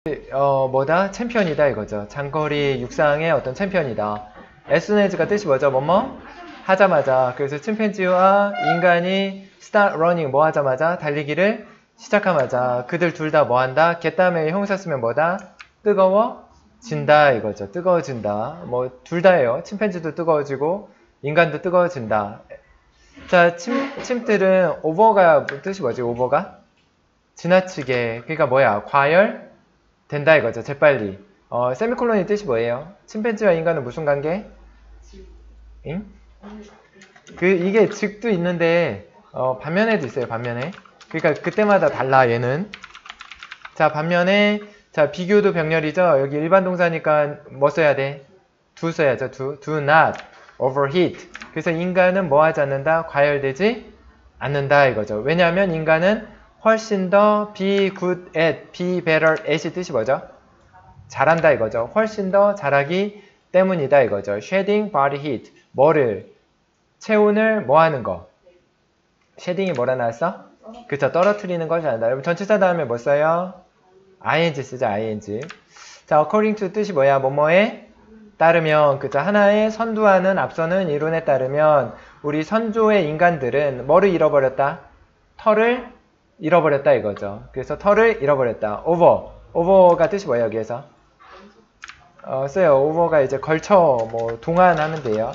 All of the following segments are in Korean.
뭐다? 챔피언이다 이거죠. 장거리 육상의 어떤 챔피언이다. as soon as가 뜻이 뭐죠? 뭐뭐? 하자마자. 그래서 침팬지와 인간이 start running 뭐 하자마자? 달리기를 시작하자마자 그들 둘 다 뭐 한다? get 다음에 형사 쓰면 뭐다? 뜨거워진다 이거죠. 뜨거워진다. 뭐 둘 다예요. 침팬지도 뜨거워지고 인간도 뜨거워진다. 자, 침들은 over가 뜻이 뭐지? over가? 지나치게. 그러니까 뭐야? 과열? 된다 이거죠. 재빨리. 세미콜론의 뜻이 뭐예요? 침팬지와 인간은 무슨 관계? 응? 이게 즉도 있는데 반면에도 있어요. 반면에. 그러니까 그때마다 달라 얘는. 자, 반면에 자, 비교도 병렬이죠. 여기 일반 동사니까 뭐 써야 돼? do 써야죠. do not overheat. 그래서 인간은 뭐 하지 않는다? 과열되지 않는다 이거죠. 왜냐하면 인간은 훨씬 더 be good at, be better at이 뜻이 뭐죠? 잘한다 이거죠. 훨씬 더 잘하기 때문이다 이거죠. shedding body heat. 뭐를? 체온을 뭐 하는 거? shedding이 뭐라 나왔어? 그쵸. 떨어뜨리는 걸 잘한다. 여러분 전치사 다음에 뭐 써요? ing 쓰죠. ing. 자, according to 뜻이 뭐야? 뭐뭐에 따르면. 그쵸. 하나의 선두하는 앞서는 이론에 따르면 우리 선조의 인간들은 뭐를 잃어버렸다? 털을 잃어버렸다 이거죠. 그래서 털을 잃어버렸다. over가 뜻이 뭐예요 여기에서? 써요. over가 이제 걸쳐 뭐 동안하면 돼요.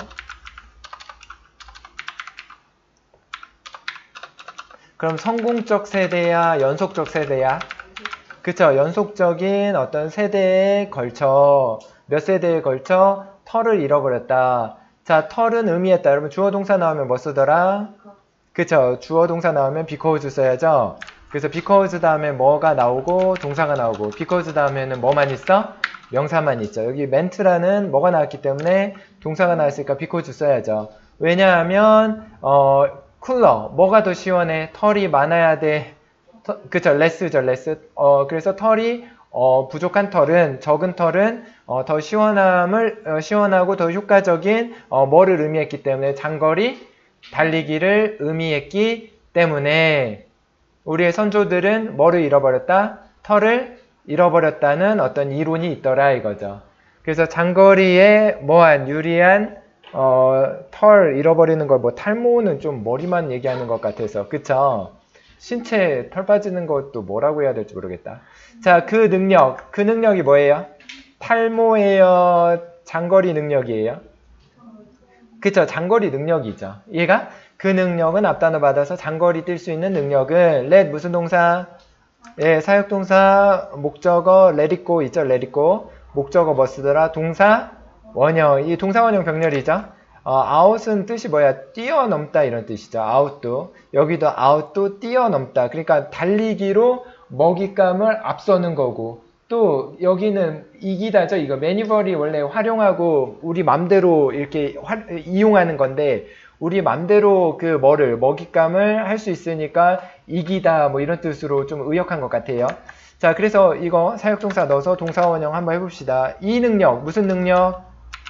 그럼 성공적 세대야 연속적 세대야? 그쵸. 연속적인 어떤 세대에 걸쳐 몇 세대에 걸쳐 털을 잃어버렸다. 자, 털은 의미했다. 여러분 주어 동사 나오면 뭐 쓰더라? 그쵸. 주어 동사 나오면 because 써야죠. 그래서 because 다음에 뭐가 나오고 동사가 나오고 because 다음에는 뭐만 있어? 명사만 있죠. 여기 ment라는 뭐가 나왔기 때문에 동사가 나왔으니까 because 써야죠. 왜냐하면 쿨러 뭐가 더 시원해? 털이 많아야 돼. 그쵸. less죠. less. 그래서 털이 부족한 털은 적은 털은 더 시원하고 더 효과적인 뭐를 의미했기 때문에 장거리 달리기를 의미했기 때문에 우리의 선조들은 뭐를 잃어버렸다? 털을 잃어버렸다는 어떤 이론이 있더라 이거죠. 그래서 장거리에 뭐한 유리한 털 잃어버리는 걸 뭐 탈모는 좀 머리만 얘기하는 것 같아서 그쵸? 신체 털 빠지는 것도 뭐라고 해야 될지 모르겠다. 자, 그 능력이 뭐예요? 탈모예요? 장거리 능력이에요? 그쵸. 장거리 능력이죠. 얘가 그 능력은 앞단어 받아서 장거리 뛸 수 있는 능력은 let 무슨 동사? 예, 사역동사 목적어 let it go 있죠. let it go. 목적어 뭐 쓰더라? 동사 원형. 이 동사 원형 병렬이죠. out은 뜻이 뭐야? 뛰어넘다 이런 뜻이죠. out도. 여기도 out도 뛰어넘다. 그러니까 달리기로 먹잇감을 앞서는 거고 또 여기는 이기다죠. 이거 매니벌이 원래 활용하고 우리 맘대로 이렇게 이용하는 건데 우리 맘대로 그 먹잇감을 할 수 있으니까 이기다 뭐 이런 뜻으로 좀 의역한 것 같아요. 자, 그래서 이거 사역동사 넣어서 동사원형 한번 해봅시다. 이 능력 무슨 능력?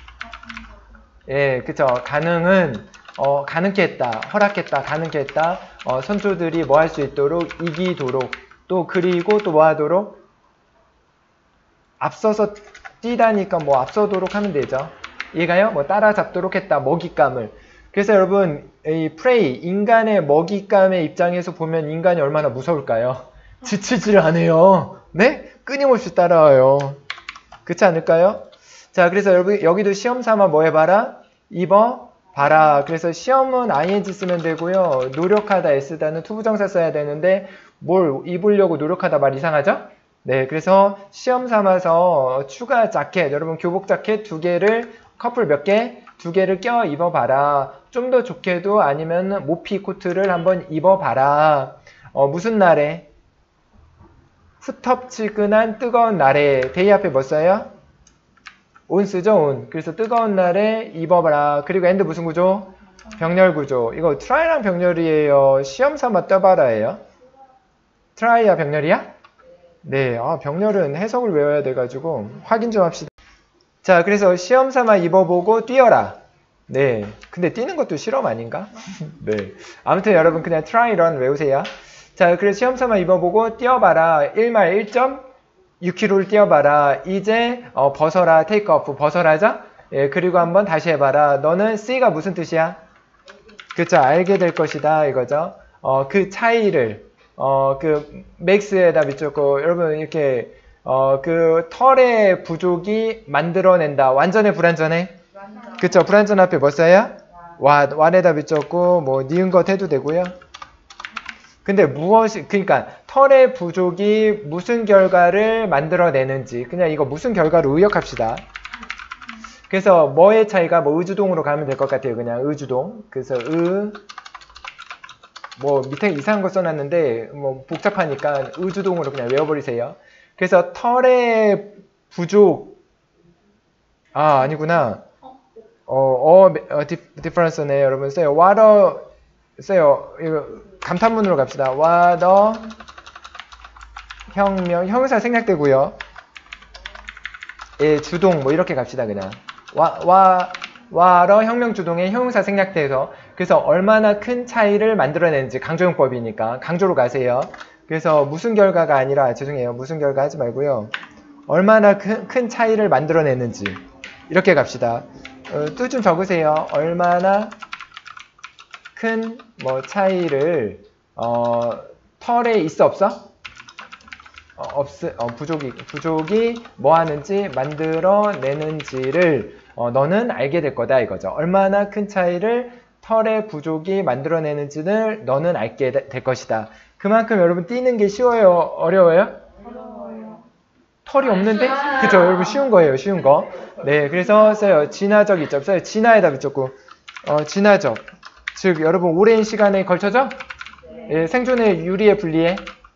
예, 그쵸. 가능은 가능케 했다, 허락했다, 가능케 했다. 선조들이 뭐 할 수 있도록 이기도록 또 그리고 또 뭐 하도록 앞서서 뛰다니까 뭐 앞서도록 하면 되죠. 얘가요 뭐 따라잡도록 했다 먹잇감을. 그래서 여러분 이 프레이 인간의 먹잇감의 입장에서 보면 인간이 얼마나 무서울까요? 지치질 않아요. 네? 끊임없이 따라와요. 그렇지 않을까요? 자, 그래서 여러분 여기도 시험 삼아 뭐 해봐라? 입어봐라. 그래서 시험은 ing 쓰면 되고요. 노력하다 s다는 투부정사 써야 되는데 뭘 입으려고 노력하다 말 이상하죠? 네, 그래서 시험 삼아서 추가 자켓, 여러분 교복 자켓 2개를 커플 몇 개? 2개를 껴 입어봐라. 좀 더 좋게도 아니면 모피 코트를 한번 입어봐라. 무슨 날에? 후텁지근한 뜨거운 날에. 데이 앞에 뭐 써요? 온 쓰죠, 온. 그래서 뜨거운 날에 입어봐라. 그리고 엔드 무슨 구조? 병렬 구조. 이거 트라이랑 병렬이에요. 시험 삼아 떠봐라예요. 트라이야 병렬이야? 네, 병렬은 해석을 외워야 돼가지고 확인 좀 합시다. 자, 그래서 시험 삼아 입어보고 뛰어라. 네, 근데 뛰는 것도 실험 아닌가? 네, 아무튼 여러분 그냥 try run 외우세요. 자, 그래서 시험 삼아 입어보고 뛰어봐라. 1말 1점 6km를 뛰어봐라. 이제 벗어라. take off. 벗어라죠? 예, 그리고 한번 다시 해봐라. 너는 C가 무슨 뜻이야? 그쵸. 알게 될 것이다. 이거죠. 그 차이를 그 맥스에다 비추고 여러분 이렇게 그 털의 부족이 만들어낸다. 완전해 불완전해? 그쵸. 불완전 앞에 뭐 써요? 완에다 비췄고 뭐 니은 것 해도 되고요. 근데 그러니까 털의 부족이 무슨 결과를 만들어내는지 그냥 이거 무슨 결과로 의역합시다. 그래서 뭐의 차이가 뭐 의주동으로 가면 될 것 같아요. 그냥 의주동. 그래서 뭐 밑에 이상한 거 써놨는데 뭐 복잡하니까 의주동으로 그냥 외워버리세요. 그래서 털의 부족 아니구나. 디퍼런스네 여러분. 써요. water 써요. 이거 감탄문으로 갑시다. water 혁명 형용사 생략되고요. 예, 주동 뭐 이렇게 갑시다 그냥. water 혁명 주동의 형용사 생략돼서 그래서 얼마나 큰 차이를 만들어내는지 강조용법이니까 강조로 가세요. 그래서 무슨 결과가 아니라 죄송해요. 무슨 결과 하지 말고요. 얼마나 큰 차이를 만들어내는지 이렇게 갑시다. 뜻 좀 적으세요. 얼마나 큰 뭐 차이를 털에 있어 없어? 부족이 뭐 하는지 만들어내는지를 너는 알게 될 거다 이거죠. 얼마나 큰 차이를 털의 부족이 만들어내는지를 너는 알게 될 것이다. 그만큼 여러분 띄는 게 쉬워요? 어려워요? 어려워요. 털이 없는데? 그쵸 여러분 쉬운 거예요. 쉬운 거. 네 그래서 써요. 진화적 이점 써요. 진화에다 붙였고 진화적 즉 여러분 오랜 시간에 걸쳐져? 예, 생존에 유리해 불리해?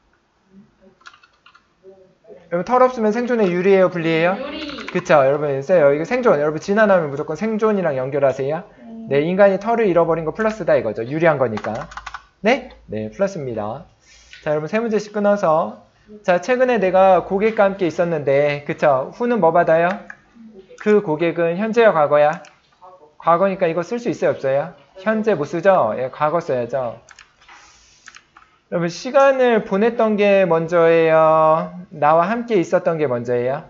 여러분 털 없으면 생존에 유리해요 불리해요? 유리. 그쵸 여러분 써요. 이거 생존 여러분 진화 나오면 무조건 생존이랑 연결하세요. 네 인간이 털을 잃어버린 거 플러스다 이거죠. 유리한 거니까. 네? 네 플러스입니다. 자 여러분 세 문제씩 끊어서 자 최근에 내가 고객과 함께 있었는데 그쵸 후는 뭐 받아요? 그 고객은 현재야 과거야? 과거니까 이거 쓸 수 있어요 없어요? 현재 못 쓰죠? 예, 과거 써야죠. 여러분 시간을 보냈던 게 먼저예요? 나와 함께 있었던 게 먼저예요?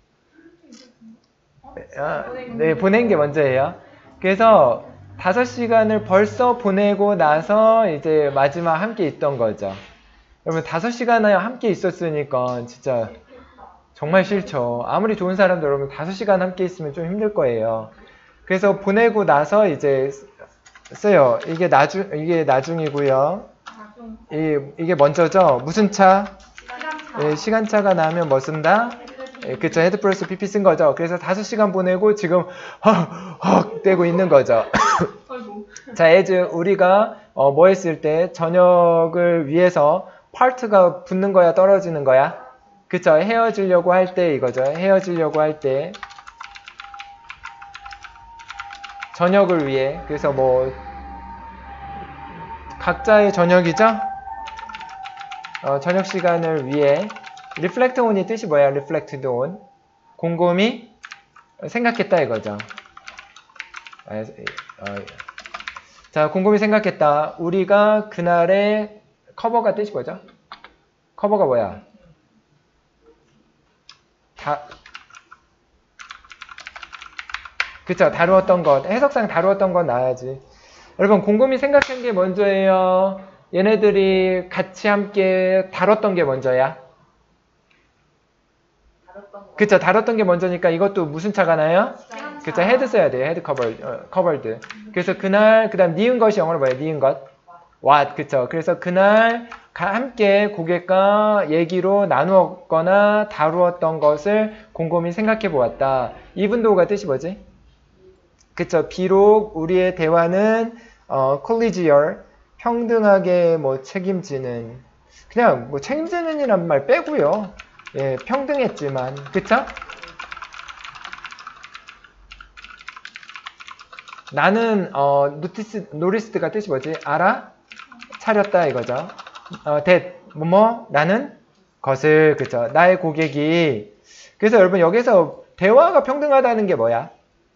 네 보낸 게 먼저예요. 그래서 5시간을 벌써 보내고 나서 이제 마지막 함께 있던 거죠. 여러분 5시간을 함께 있었으니까 진짜 정말 싫죠. 아무리 좋은 사람도 여러분 5시간 함께 있으면 좀 힘들 거예요. 그래서 보내고 나서 이제 써요. 이게 나중이고요. 이게 먼저죠. 무슨 차? 시간차. 예, 시간차가 나면 뭐 쓴다? 예, 그쵸. 헤드 플러스 PP 쓴 거죠. 그래서 5시간 보내고 지금 헉 떼고 있는 거죠. 자, as 우리가 뭐 했을 때 저녁을 위해서 파트가 붙는 거야 떨어지는 거야? 그쵸. 헤어지려고 할 때 이거죠. 헤어지려고 할 때 저녁을 위해 그래서 뭐 각자의 저녁이죠? 저녁 시간을 위해 reflect on이 뜻이 뭐야? reflected on 곰곰이 생각했다 이거죠. 자, 곰곰이 생각했다. 우리가 그날의 커버가 뜻이 뭐죠? 커버가 뭐야? 그쵸, 다루었던 것. 해석상 다루었던 건 나와야지. 여러분, 곰곰이 생각한 게 먼저예요? 얘네들이 같이 함께 다뤘던 게 먼저야? 그쵸, 다뤘던 게 먼저니까 이것도 무슨 차가 나요? 그쵸, 헤드 써야 돼요. 헤드 커버드. 그래서 그날, 그 다음 니은 것이 영어로 뭐예요? 니은 것? what. 그쵸. 그래서 그날 함께 고객과 얘기로 나누었거나 다루었던 것을 곰곰이 생각해 보았다. 이분도가 뜻이 뭐지? 그쵸. 비록 우리의 대화는 collegial, 평등하게 뭐 책임지는, 그냥 뭐 책임지는이란 말 빼고요. 예, 평등했지만, 그쵸? 나는 노리스트가 뜻이 뭐지? 알아? 차렸다 이거죠. 뭐뭐 나는 것을 그쵸. 나의 고객이 그래서 여러분 여기서 대화가 평등하다는 게 뭐야?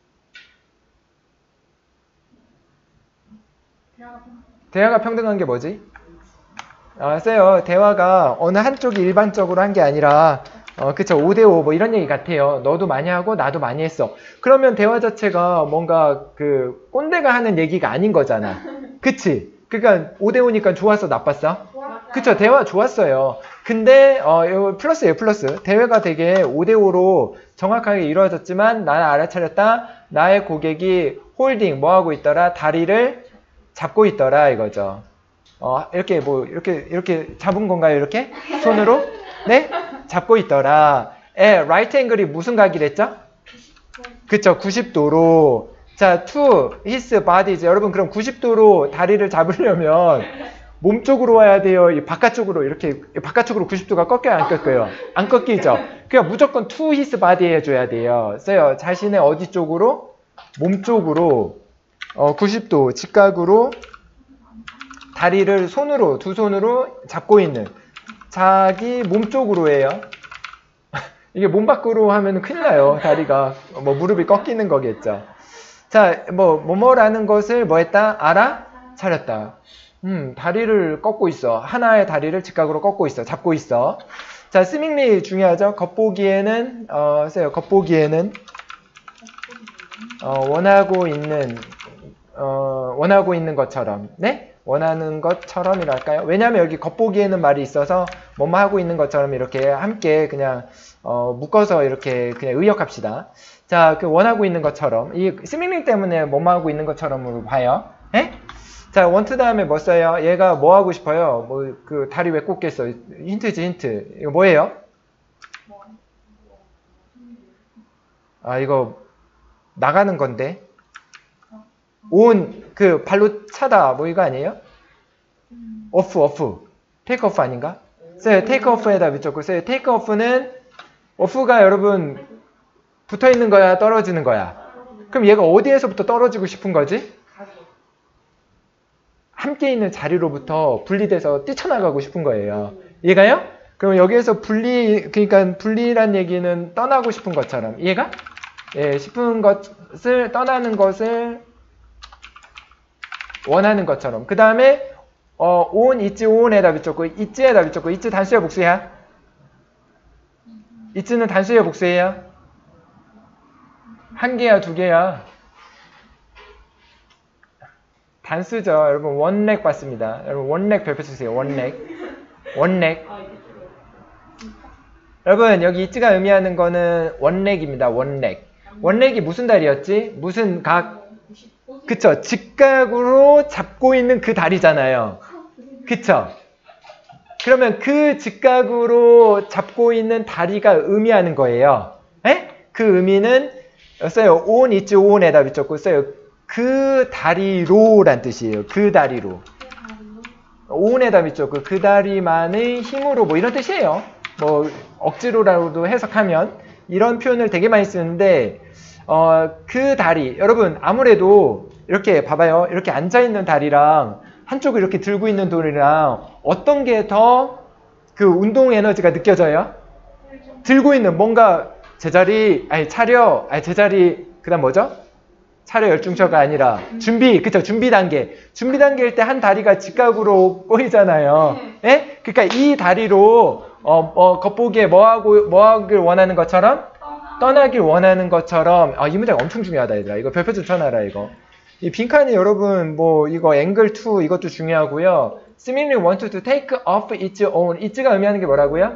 대화가 평등한 게 뭐지? 세요. 대화가 어느 한쪽이 일반적으로 한 게 아니라 그쵸. 5대5 뭐 이런 얘기 같아요. 너도 많이 하고 나도 많이 했어. 그러면 대화 자체가 뭔가 그 꼰대가 하는 얘기가 아닌 거잖아. 그치? 그러니까 5대5니까 좋았어, 나빴어? 그쵸. 대화 좋았어요. 근데 이거 플러스예요, 플러스. 대화가 되게 5대5로 정확하게 이루어졌지만 나는 알아차렸다. 나의 고객이 홀딩 뭐 하고 있더라? 다리를 잡고 있더라 이거죠. 이렇게 뭐 이렇게 잡은 건가요? 이렇게 손으로? 네? 잡고 있더라. right angle이 무슨 각이랬죠? 그쵸, 90도로. 자, to his body. 여러분, 그럼 90도로 다리를 잡으려면 몸 쪽으로 와야 돼요? 이 바깥쪽으로, 이렇게, 바깥쪽으로 90도가 꺾여요? 안 꺾여요? 안 꺾이죠? 그러니까 무조건 to his body 해줘야 돼요. 써요. 자신의 어디 쪽으로? 몸 쪽으로, 90도 직각으로 다리를 손으로, 두 손으로 잡고 있는. 자기 몸 쪽으로 해요. 이게 몸 밖으로 하면 큰일 나요. 다리가 뭐 무릎이 꺾이는 거겠죠. 자, 뭐라는 것을 뭐 했다? 알아차렸다. 다리를 꺾고 있어. 하나의 다리를 직각으로 꺾고 있어. 잡고 있어. 자, 스밍리 중요하죠. 겉보기에는 써요. 겉보기에는 원하고 있는 것처럼. 네? 원하는 것처럼이랄까요? 왜냐하면 여기 겉보기에는 말이 있어서 뭐뭐 하고 있는 것처럼 이렇게 함께 그냥 묶어서 이렇게 그냥 의역합시다. 자, 그 원하고 있는 것처럼 이 스밍링 때문에 뭐뭐 하고 있는 것처럼으로 봐요. 에? 자, 원트 다음에 뭐 써요? 얘가 뭐 하고 싶어요? 뭐 그 다리 왜 꽂겠어? 힌트지, 힌트. 이거 뭐예요? 이거 나가는 건데. 그 발로 차다 뭐 이거 아니에요? off take off 아닌가? 써요. take off에다 밑줄 써요. take off는 off가 여러분 붙어 있는 거야, 떨어지는 거야? 그럼 얘가 어디에서부터 떨어지고 싶은 거지? 함께 있는 자리로부터 분리돼서 뛰쳐나가고 싶은 거예요. 이해가요? 그럼 여기에서 그러니까 분리란 얘기는 떠나고 싶은 것처럼. 이해가? 예, 싶은 것을 떠나는 것을 원하는 것처럼. 그 다음에 온, 있지, 온에다 밑줬고 있지에다 밑줬고 있지 단수야 복수야? 있지는 단수야 복수예요? 한 개야 두 개야? 단수죠. 여러분 원렉 봤습니다. 여러분 원렉 별표 주세요. 원렉. 여러분 여기 있지가 의미하는 거는 원렉입니다. 원렉이 무슨 다리였지? 무슨 각? 그쵸. 직각으로 잡고 있는 그 다리잖아요. 그쵸. 그러면 그 직각으로 잡고 있는 다리가 의미하는 거예요. 에? 그 의미는 써요. 온 있지 온에다 붙였고 써요. 그 다리로란 뜻이에요. 그 다리로. 온에다 붙였고 그 다리만의 힘으로 뭐 이런 뜻이에요. 뭐 억지로라도 해석하면 이런 표현을 되게 많이 쓰는데 그 다리 여러분 아무래도 이렇게 봐봐요. 이렇게 앉아있는 다리랑 한쪽을 이렇게 들고 있는 돌이랑 어떤 게 더 그 운동 에너지가 느껴져요? 들고 있는 뭔가 제자리 차려 제자리 그 다음 뭐죠? 차려 열중처가 아니라 준비 그쵸 준비 단계일 때 한 다리가 직각으로 꼬이잖아요. 예? 그러니까 이 다리로 겉보기에 뭐 하길 원하는 것처럼 떠나길 원하는 것처럼 이 문제가 엄청 중요하다 얘들아. 이거 별표 좀 쳐놔라 이거. 이 빈칸이 여러분 뭐 이거 angle 2 이것도 중요하고요. Similarly want to take off its own. it가 의미하는 게 뭐라고요?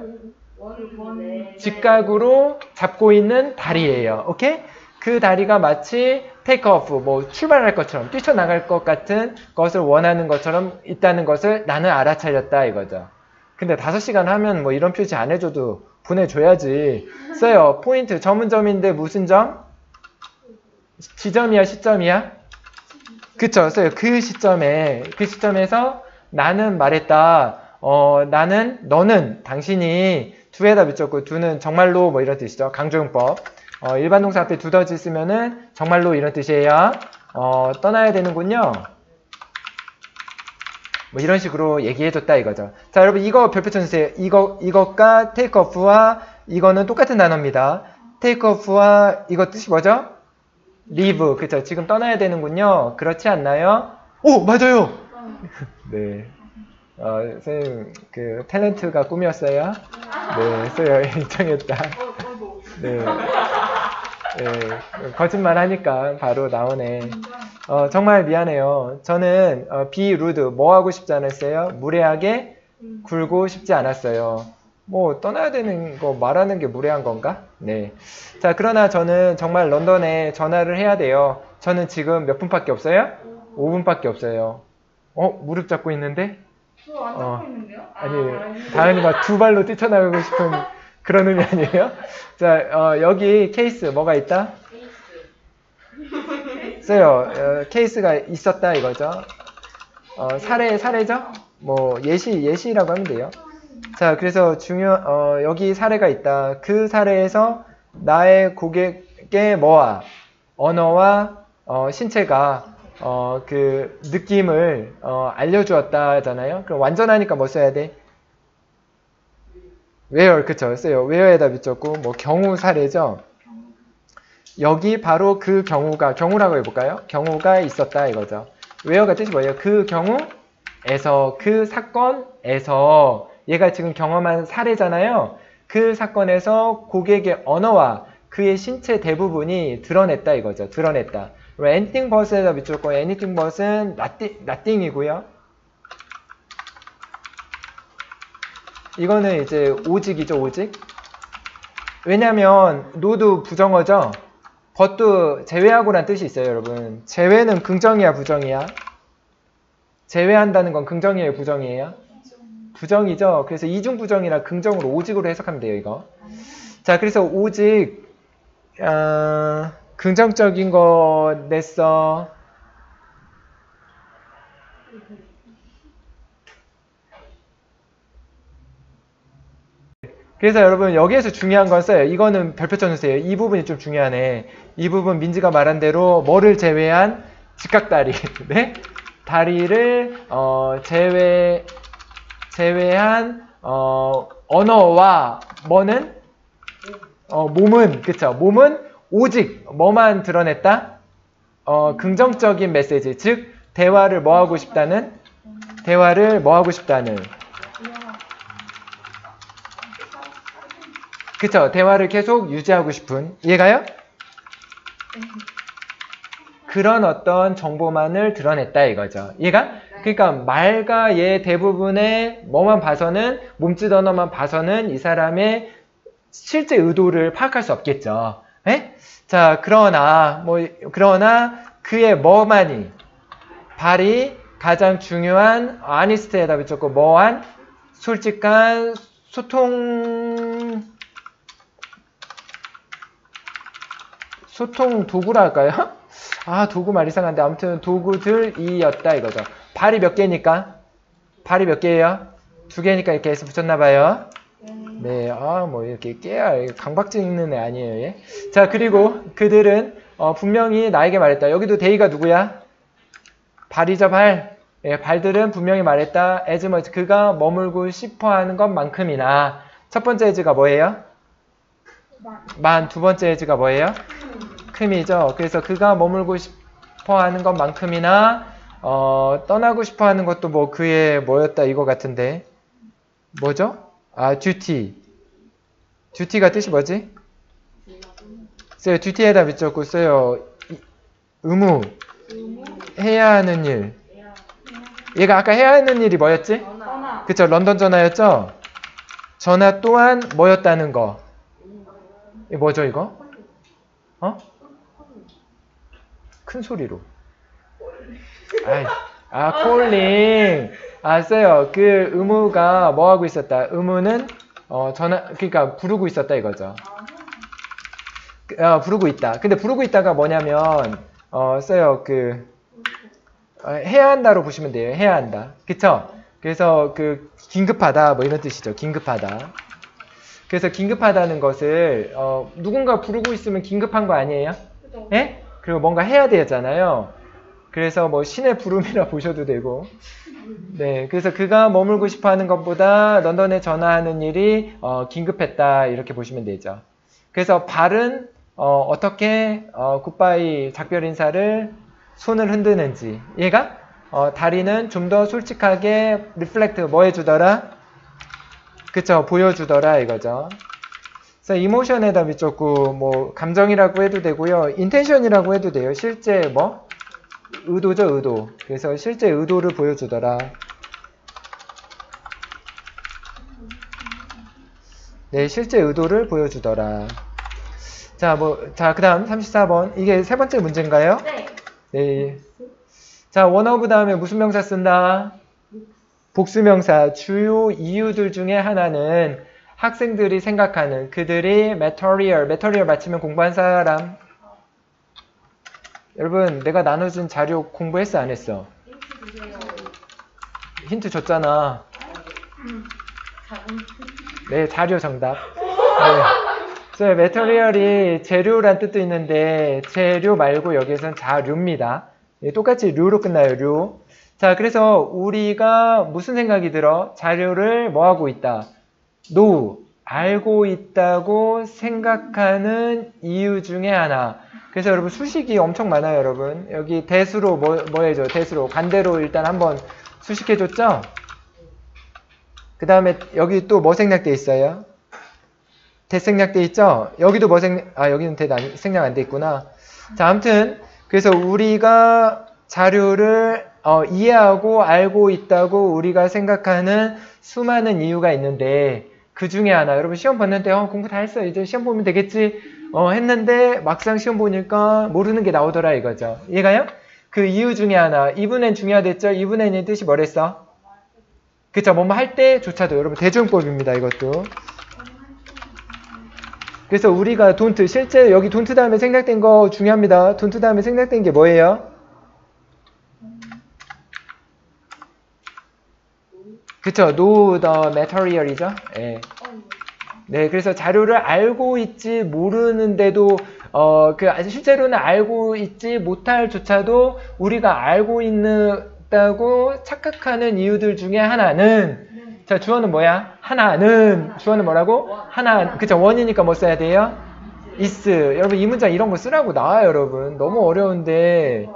직각으로 잡고 있는 다리예요. 오케이? 그 다리가 마치 take off 뭐 출발할 것처럼 뛰쳐나갈 것 같은 것을 원하는 것처럼 있다는 것을 나는 알아차렸다 이거죠. 근데 5시간 하면 뭐 이런 표시 안 해줘도 보내줘야지. 써요. 포인트 점은점인데 무슨 점? 지점이야 시점이야? 그쵸. 써요. 그 시점에서 나는 말했다. 너는 당신이 두에다 붙였고 두는 정말로 뭐 이런 뜻이죠. 강조용법. 일반 동사 앞에 두더지 쓰면은 정말로 이런 뜻이에요. 떠나야 되는군요. 뭐 이런 식으로 얘기해줬다 이거죠. 자 여러분 이거 별표 쳐주세요. 이것과 take off와 이거는 똑같은 단어입니다. take off와 이거 뜻이 뭐죠? leave. 그쵸. 지금 떠나야 되는군요. 그렇지 않나요? 오 맞아요. 네. 선생님 그 탤런트가 꿈이었어요. 네, 쌤 인정했다. 네. 네, 거짓말 하니까 바로 나오네. 정말 미안해요. 저는 be rude 뭐 하고 싶지 않았어요? 무례하게 굴고 싶지 않았어요. 뭐 떠나야 되는 거 말하는 게 무례한 건가? 네. 자, 그러나 저는 정말 런던에 전화를 해야 돼요. 저는 지금 몇 분밖에 없어요? 5분밖에 없어요. 무릎 잡고 있는데? 저 안 잡고 있는데요? 아니, 다현이가 두 발로 뛰쳐나가고 싶은 그런 의미 아니에요? 자, 여기 케이스 뭐가 있다? 써요. 케이스가 있었다 이거죠. 사례죠? 뭐 예시라고 하면 돼요. 자, 그래서 여기 사례가 있다. 그 사례에서 나의 고객의 뭐와 언어와 신체가 그 느낌을 알려주었다잖아요. 그럼 완전하니까 뭐 써야 돼? where, 그쵸? 써요. where에다 붙였고 뭐 경우 사례죠. 여기 바로 그 경우라고 해볼까요? 경우가 있었다 이거죠. where가 뜻이 뭐예요? 그 경우에서, 그 사건에서, 얘가 지금 경험한 사례잖아요. 그 사건에서 고객의 언어와 그의 신체 대부분이 드러냈다 이거죠. 드러냈다. anything but에다 붙였고 anything but은 nothing이고요. 이거는 이제 오직이죠, 오직. 왜냐면 no도 부정어죠. but도 제외하고란 뜻이 있어요, 여러분. 제외는 긍정이야, 부정이야? 제외한다는 건 긍정이에요, 부정이에요? 부정이죠. 그래서 이중부정이라 긍정으로 오직으로 해석하면 돼요, 이거. 자, 그래서 오직 긍정적인 거 냈어. 그래서 여러분 여기에서 중요한 건 써요. 이거는 별표 쳐주세요. 이 부분이 좀 중요하네. 이 부분 민지가 말한 대로 뭐를 제외한 직각다리. 네? 다리를 제외한 언어와 뭐는 몸은, 그쵸? 몸은 오직 뭐만 드러냈다? 긍정적인 메시지, 즉 대화를 뭐 하고 싶다는? 그쵸? 대화를 계속 유지하고 싶은. 이해가요? 그런 어떤 정보만을 드러냈다 이거죠. 이해가? 그러니까 말과 얘 대부분의 뭐만 봐서는, 몸짓 언어만 봐서는 이 사람의 실제 의도를 파악할 수 없겠죠. 에? 자, 그러나 그의 뭐만이 발이 가장 중요한 아니스트에다 붙였고 뭐한 솔직한 소통 도구라 할까요? 도구 말 이상한데 아무튼 도구들이었다 이거죠. 발이 몇 개니까? 발이 몇 개예요? 2개니까 이렇게 해서 붙였나봐요. 네, 뭐 이렇게 깨야 강박증 있는 애 아니에요, 얘? 자, 그리고 그들은 분명히 나에게 말했다. 여기도 데이가 누구야? 발이죠, 발. 예, 발들은 분명히 말했다. as much, 그가 머물고 싶어하는 것만큼이나. 첫 번째 as가 뭐예요? 두 번째 as가 뭐예요? 큼이죠. 그래서 그가 머물고 싶어하는 것만큼이나 떠나고 싶어하는 것도 뭐 그의 뭐였다 이거 같은데 뭐죠? duty. duty가 뜻이 뭐지? 써요. duty에다 붙였고 써요. 의무. 해야 하는 일. 얘가 아까 해야 하는 일이 뭐였지? 전화. 그쵸? 런던 전화였죠? 전화 또한 뭐였다는 거. 이게 뭐죠 이거? 큰 소리로. 콜링. 써요. 그 의무가 뭐 하고 있었다? 의무는 그러니까 부르고 있었다 이거죠. 부르고 있다. 근데 부르고 있다가 뭐냐면 써요. 해야 한다로 보시면 돼요. 해야 한다. 그쵸? 그래서 긴급하다 뭐 이런 뜻이죠. 긴급하다. 그래서 긴급하다는 것을 누군가 부르고 있으면 긴급한 거 아니에요? 예? 그리고 뭔가 해야 되잖아요. 그래서 뭐 신의 부름이라 보셔도 되고. 네, 그래서 그가 머물고 싶어하는 것보다 런던에 전화하는 일이 긴급했다 이렇게 보시면 되죠. 그래서 발은 어떻게 굿바이 작별 인사를 손을 흔드는지 얘가 다리는 좀 더 솔직하게 리플렉트 뭐 해주더라? 그쵸, 보여주더라 이거죠. 그래서 이모션에다 밑줬고 뭐 감정이라고 해도 되고요. 인텐션이라고 해도 돼요. 실제 뭐? 의도죠, 의도. 그래서 실제 의도를 보여주더라. 네, 실제 의도를 보여주더라. 자, 그 다음 34번. 이게 세 번째 문제인가요? 네. 네. 자, one of 다음에 무슨 명사 쓴다? 복수명사. 주요 이유들 중에 하나는 학생들이 생각하는 그들이 material 맞히면 공부한 사람. 여러분, 내가 나눠준 자료 공부했어, 안 했어? 힌트 줬잖아. 네, 자료 정답. 네. material이 재료란 뜻도 있는데 재료 말고 여기에서는 자료입니다. 네, 똑같이 류로 끝나요, 류. 자, 그래서 우리가 무슨 생각이 들어? 자료를 뭐 하고 있다? 알고 있다고 생각하는 이유 중에 하나. 그래서 여러분 수식이 엄청 많아요, 여러분. 여기 대수로 뭐 해줘? 대수로 간대로 일단 한번 수식해줬죠? 그 다음에 여기 또 뭐 생략돼 있어요? 대 생략돼 있죠? 여기도 뭐 여기는 대 생략 안 돼 있구나. 자, 아무튼 그래서 우리가 자료를 이해하고 알고 있다고 우리가 생각하는 수많은 이유가 있는데 그 중에 하나. 여러분 시험 봤는데 공부 다 했어. 이제 시험 보면 되겠지. 했는데 막상 시험 보니까 모르는 게 나오더라 이거죠. 이해가요? 그 이유 중에 하나. 2분의 중요하댔죠? 2분의 n의 뜻이 뭐랬어? 그쵸? 뭐뭐 할 때조차도. 여러분 대조용법입니다. 이것도. 그래서 우리가 don't, 실제 여기 don't 다음에 생략된 거 중요합니다. don't 다음에 생략된 게 뭐예요? 그쵸? know the material이죠? 네. 네, 그래서 자료를 알고 있지 모르는데도 실제로는 알고 있지 못할 조차도 우리가 알고 있다고 착각하는 이유들 중에 하나는 자, 주어는 뭐야? 하나는. 주어는 뭐라고? 하나. 그쵸? 원이니까 뭐 써야 돼요? is. 여러분 이 문장 이런 거 쓰라고 나와요, 여러분. 너무 어려운데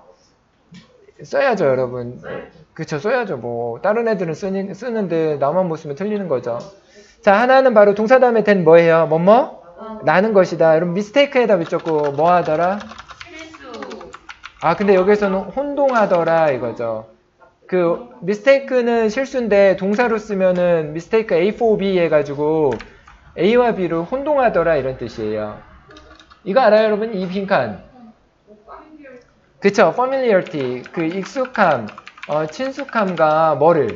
써야죠, 여러분. 그쵸? 써야죠. 뭐 다른 애들은 쓰는데 나만 못 쓰면 틀리는 거죠. 자, 하나는 바로 동사 다음에 된 뭐예요? 나는 것이다. 여러분 mistake에다 붙였고 뭐 하더라? 실수. 아, 근데 여기서는 혼동하더라 이거죠. 그 mistake는 실수인데 동사로 쓰면은 mistake A4B 해가지고 A와 B를 혼동하더라 이런 뜻이에요. 이거 알아요, 여러분? 이 빈칸. 그쵸? familiarity. 그 익숙함, 친숙함과 뭐를?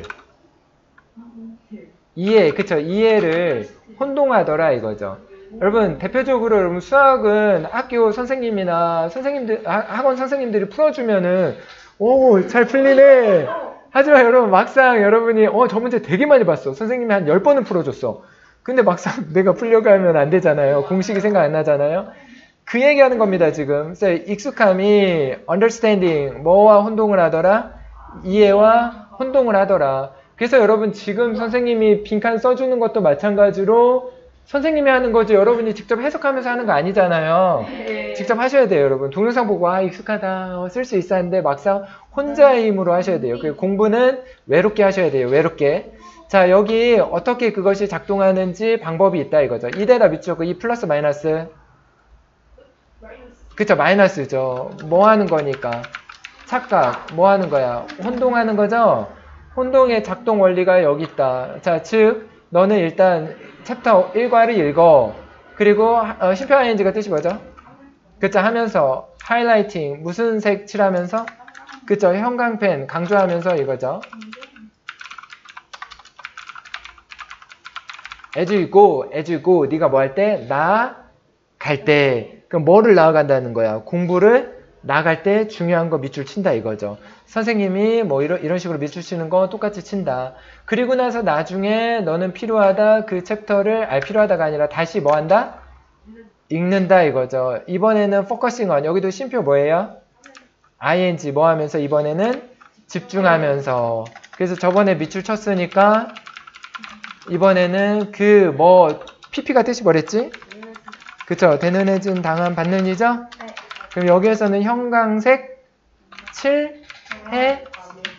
이해. 그쵸? 이해를 혼동하더라 이거죠. 여러분 대표적으로 여러분 수학은 학교 선생님이나 학원 선생님들이 풀어주면은 오, 잘 풀리네. 하지만 여러분 막상 여러분이 저 문제 되게 많이 봤어. 선생님이 한 10번은 풀어줬어. 근데 막상 내가 풀려고 하면 안 되잖아요. 공식이 생각 안 나잖아요. 그 얘기하는 겁니다, 지금. 그래서 익숙함이 understanding, 뭐와 혼동을 하더라? 이해와 혼동을 하더라. 그래서 여러분 지금 선생님이 빈칸 써주는 것도 마찬가지로 선생님이 하는 거지 여러분이 직접 해석하면서 하는 거 아니잖아요. 직접 하셔야 돼요, 여러분. 동영상 보고 익숙하다, 쓸 수 있어 하는데 막상 혼자의 힘으로 하셔야 돼요. 그 공부는 외롭게 하셔야 돼요, 외롭게. 자, 여기 어떻게 그것이 작동하는지 방법이 있다 이거죠. 이대다 밑줄 이 플러스 마이너스. 그쵸, 마이너스죠. 뭐 하는 거니까. 착각, 뭐 하는 거야? 혼동하는 거죠? 혼동의 작동 원리가 여기 있다. 자, 즉 너는 일단 챕터 1과를 읽어. 그리고 심표 ing가 뜻이 뭐죠? 그쵸, 하면서 하이라이팅, 무슨 색 칠하면서? 그쵸, 형광펜 강조하면서 이거죠. as you go, 네가 뭐 할 때? 나갈 때. 그럼 뭐를 나아간다는 거야? 공부를 나갈 때 중요한 거 밑줄 친다 이거죠. 선생님이 뭐 이런 식으로 밑줄 치는 거 똑같이 친다. 그리고 나서 나중에 너는 필요하다 그 챕터를 필요하다가 아니라 다시 뭐 한다? 읽는다 이거죠. 이번에는 focusing on. 여기도 쉼표 뭐예요? ing 뭐 하면서 이번에는 집중하면서. 그래서 저번에 밑줄 쳤으니까 이번에는 그 뭐 pp가 뜻이 뭐랬지? 그쵸? 대는해진 당한 받는이죠? 네. 그럼 여기에서는 형광색 칠해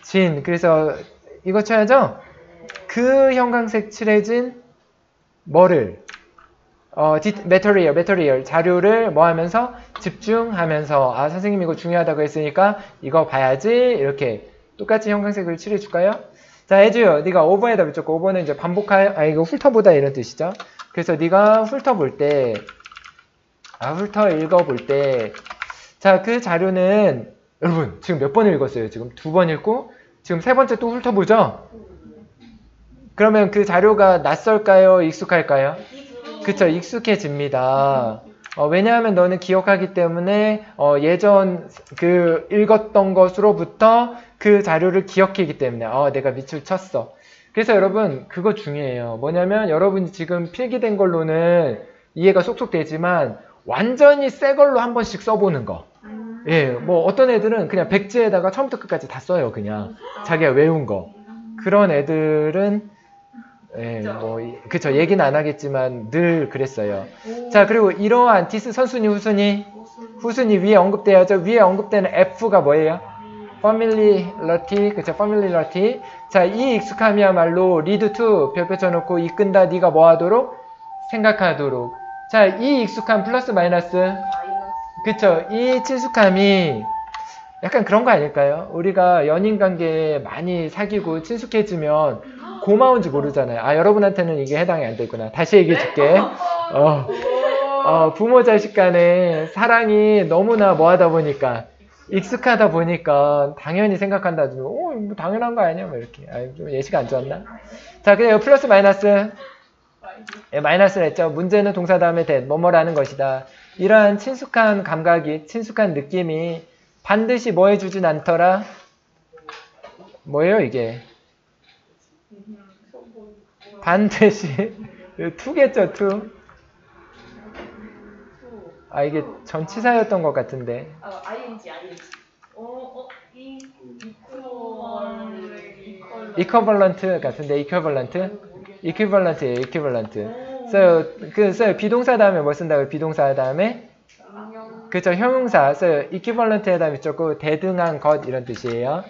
진. 그래서 이거 쳐야죠? 그 형광색 칠해진 뭐를? material. 자료를 뭐 하면서? 집중하면서. 아, 선생님 이거 중요하다고 했으니까 이거 봐야지. 이렇게 똑같이 형광색을 칠해줄까요? 자, 해줘요. 네가 오버에다 붙였고, 오버는 이제 이거 훑어보다 이런 뜻이죠. 그래서 네가 훑어볼 때, 훑어 읽어볼 때, 자, 그 자료는, 여러분, 지금 몇 번 읽었어요? 지금 2번 읽고, 지금 3번째 또 훑어보죠? 그러면 그 자료가 낯설까요? 익숙할까요? 그쵸, 익숙해집니다. 왜냐하면 너는 기억하기 때문에, 예전 읽었던 것으로부터 그 자료를 기억하기 때문에, 내가 밑줄 쳤어. 그래서 여러분, 그거 중요해요. 뭐냐면, 여러분이 지금 필기된 걸로는 이해가 쏙쏙 되지만, 완전히 새 걸로 한 번씩 써보는 거. 예, 뭐 어떤 애들은 그냥 백지에다가 처음부터 끝까지 다 써요, 그냥. 자기가 외운 거. 그런 애들은, 예, 뭐, 그쵸. 얘기는 안 하겠지만 늘 그랬어요. 자, 그리고 이러한 디스 선순위, 후순위? 후순위 위에 언급돼야죠. 위에 언급되는 F가 뭐예요? familiarity, 그쵸. familiarity. 자, 이 익숙함이야말로 lead to 별표 쳐놓고 이끈다. 네가 뭐 하도록? 생각하도록. 자, 이 익숙함 플러스 마이너스. 그쵸. 이 친숙함이 약간 그런 거 아닐까요? 우리가 연인 관계에 많이 사귀고 친숙해지면 고마운지 모르잖아요. 아, 여러분한테는 이게 해당이 안 되구나. 다시 얘기해 줄게. 부모 자식 간에 사랑이 너무나 뭐 하다 보니까, 익숙하다 보니까 당연히 생각한다. 뭐 당연한 거 아니야? 뭐 이렇게. 좀 예시가 안 좋았나? 자, 그냥 플러스 마이너스. 예, 마이너스를 했죠. 문제는 동사 다음에 that, 뭐뭐라는 것이다. 이러한 친숙한 감각이, 친숙한 느낌이 반드시 뭐 해주진 않더라? 뭐예요, 이게? 반드시 투겠죠, 투. 아, 이게 전치사였던 것 같은데. ING. equivalent 같은데, equivalent예요, equivalent. 써요. 비동사 다음에 뭐 쓴다고요? 비동사 다음에? 그쵸, 형용사 써요. equivalent에 다음에 있죠. 대등한 것 이런 뜻이에요.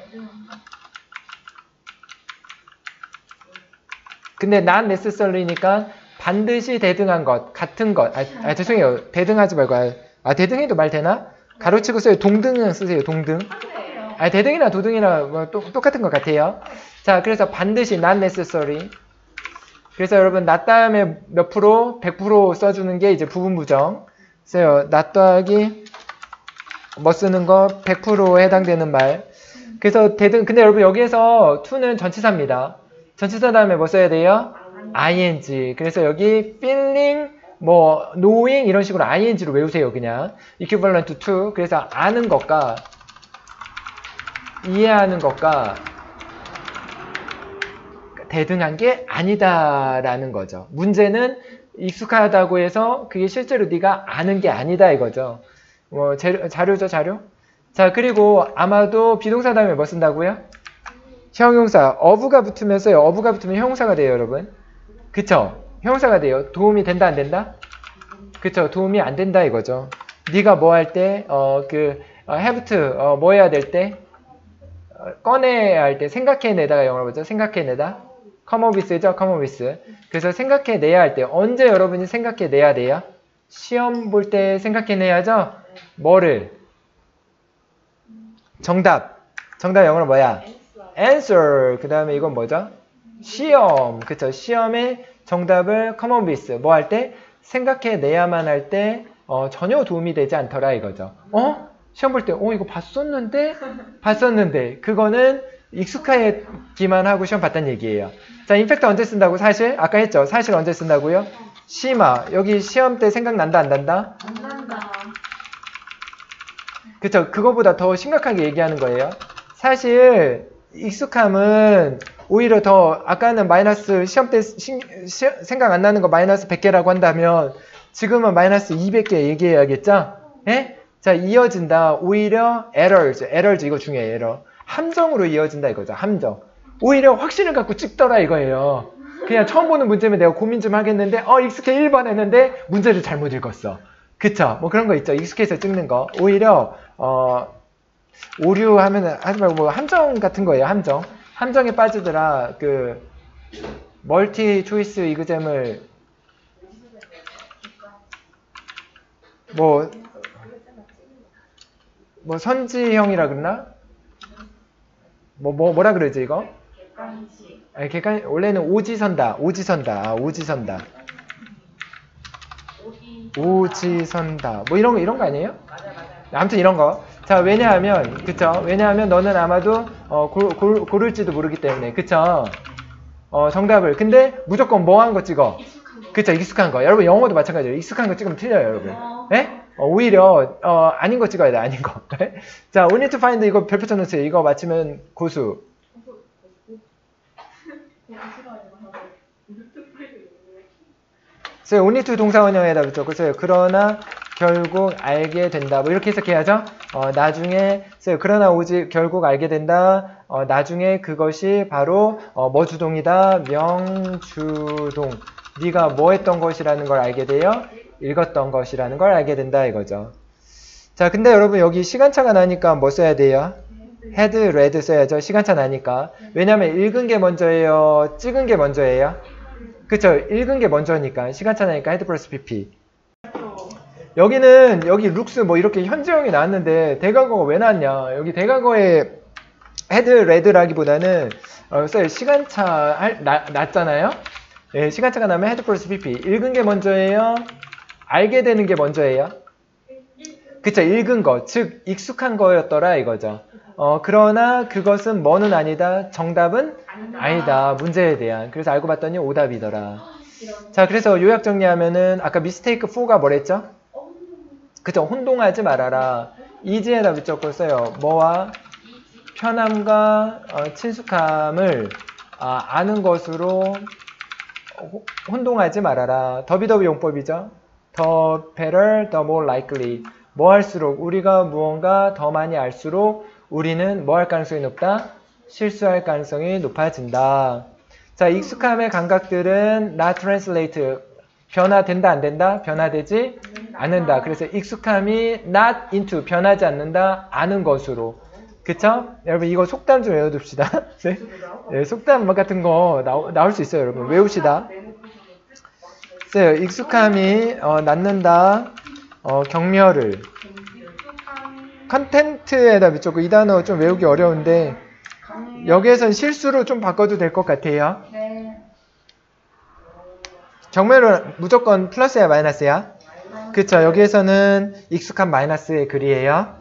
근데 not necessarly니까 반드시 대등한 것, 같은 것. 죄송해요. 대등하지 말고. 대등해도 말 되나? 가로치고 써요. 동등은 쓰세요. 동등. 대등이나 도등이나 뭐 똑같은 것 같아요. 자, 그래서 반드시 not necessary. 그래서 여러분 not 다음에 몇 프로? 100% 써주는 게 이제 부분 써요. not 더하기 뭐 쓰는 거 100%에 해당되는 말. 그래서 근데 여러분 여기에서 to는 전치사입니다. 전치사 다음에 뭐 써야 돼요? ing. 그래서 여기 feeling, 뭐 knowing 이런 식으로 ing로 외우세요. 그냥 equivalent to. 그래서 아는 것과 이해하는 것과 대등한 게 아니다라는 거죠. 문제는 익숙하다고 해서 그게 실제로 네가 아는 게 아니다 이거죠. 뭐 자료죠, 자료. 자, 그리고 아마도 비동사 다음에 뭐 쓴다고요? 형용사. 어부가 붙으면서요. 어부가 붙으면 형용사가 돼요, 여러분. 그쵸? 형용사가 돼요. 도움이 된다, 안 된다? 그쵸? 도움이 안 된다 이거죠. 네가 뭐 할 때, have to, 뭐 해야 될 때? 꺼내야 할 때, 생각해내다가 영어로 보죠. 생각해내다. come up with죠. come up with. 그래서 생각해내야 할 때, 언제 여러분이 생각해내야 돼요? 시험 볼 때 생각해내야죠? 뭐를? 정답 영어로 뭐야? answer. 그 다음에 이건 뭐죠? 시험. 그쵸? 시험의 정답을 come up with. 뭐 할 때? 생각해내야만 할 때, 전혀 도움이 되지 않더라 이거죠. 시험 볼 때, 이거 봤었는데. 그거는 익숙하기만 하고 시험 봤다는 얘기예요. 자, 인팩트 언제 쓴다고? 사실? 아까 했죠? 사실 언제 쓴다고요? 심화. 여기 시험 때 생각난다, 안 난다? 안 난다. 그쵸? 그거보다 더 심각하게 얘기하는 거예요. 사실 익숙함은 오히려 더, 아까는 마이너스 시험 때 생각 안 나는 거 마이너스 100개라고 한다면 지금은 마이너스 200개 얘기해야겠죠? 예? 자, 이어진다. 오히려 errors 이거 중요해요. 에러. 함정으로 이어진다 이거죠. 함정. 오히려 확신을 갖고 찍더라 이거예요. 그냥 처음 보는 문제면 내가 고민 좀 하겠는데 익숙해 1번 했는데 문제를 잘못 읽었어. 그쵸? 뭐 그런 거 있죠. 익숙해서 찍는 거. 오히려 오류 하면 하지 말고 뭐 함정 같은 거예요. 함정. 함정에 빠지더라. 그 멀티 초이스 이그잼을 뭐 선지형이라 그러나? 뭐라 그러지 이거? 아니, 객관 원래는 오지선다. 오지선다. 뭐 이런 거 아니에요? 아무튼 이런 거. 자, 왜냐하면 그쵸? 왜냐하면 너는 아마도 고를지도 모르기 때문에 그쵸? 정답을. 근데 무조건 뭐 한 거 찍어? 그쵸? 익숙한 거. 여러분 영어도 마찬가지예요. 익숙한 거 찍으면 틀려요, 여러분. 예? 오히려 아닌 거 찍어야 돼. 아닌 거. 자, we need to find 이거 별표 쳐놓으세요. 이거 맞히면 고수. we need to 동사원형에다 붙였고요. 그러나 결국 알게 된다. 뭐 이렇게 해석해야죠. 나중에 그러나 결국 알게 된다. 나중에 그것이 바로 뭐 주동이다. 명주동. 네가 뭐 했던 것이라는 걸 알게 돼요. 읽었던 것이라는 걸 알게 된다 이거죠. 자, 근데 여러분 여기 시간차가 나니까 뭐 써야 돼요? had, read 써야죠. 시간차 나니까. 왜냐면 읽은 게 먼저예요. 찍은 게 먼저예요. 그쵸? 읽은 게 먼저니까. 시간차 나니까 had 플러스 pp. 여기 looks 뭐 이렇게 현재형이 나왔는데 대과거가 왜 나왔냐? 여기 대과거에 had, read라기보다는 시간차 났잖아요. 예, 시간차가 나면 had 플러스 pp. 읽은 게 먼저예요. 알게 되는 게 먼저예요. 그쵸? 읽은 거, 즉 익숙한 거였더라 이거죠. 그러나 그것은 뭐는 아니다. 정답은 아니다. 문제에 대한. 그래서 알고 봤더니 오답이더라. 자, 그래서 요약 정리하면은 아까 mistake 4가 뭐랬죠? 그쵸? 혼동하지 말아라. easy에다 붙였고 써요. 뭐와? 편함과 친숙함을 아는 것으로 혼동하지 말아라. 더비더비 용법이죠. The better, the more likely. 뭐 할수록 우리가 무언가 더 많이 알수록 우리는 뭐 할 가능성이 높다? 실수할 가능성이 높아진다. 자, 익숙함의 감각들은 not translate. 변화된다 안 된다? 변화되지 않는다. 그래서 익숙함이 not into. 변하지 않는다. 아는 것으로. 그쵸? 여러분 이거 속담 좀 외워둡시다. 네? 네, 속담 같은 거 나올 수 있어요. 여러분 외웁시다. 익숙함이 낳는다. 경멸을. 컨텐트에다 붙였고 이 단어 좀 외우기 어려운데 여기에선 실수로 좀 바꿔도 될 것 같아요. 경멸은 무조건 플러스야 마이너스야? 그쵸? 여기에서는 익숙한 마이너스의 글이에요.